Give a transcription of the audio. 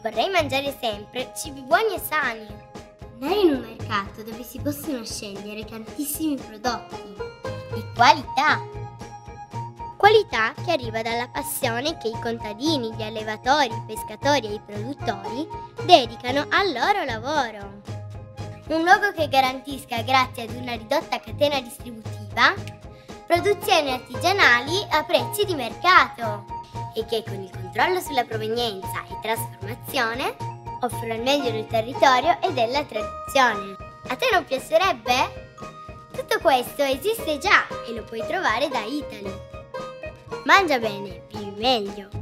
Vorrei mangiare sempre cibi buoni e sani. Andare in un mercato dove si possono scegliere tantissimi prodotti. Di qualità. Qualità che arriva dalla passione che i contadini, gli allevatori, i pescatori e i produttori dedicano al loro lavoro. Un luogo che garantisca, grazie ad una ridotta catena distributiva, produzioni artigianali a prezzi di mercato e che con il controllo sulla provenienza e trasformazione offre il meglio del territorio e della tradizione. A te non piacerebbe? Tutto questo esiste già e lo puoi trovare da Eataly. Mangia bene, vivi meglio!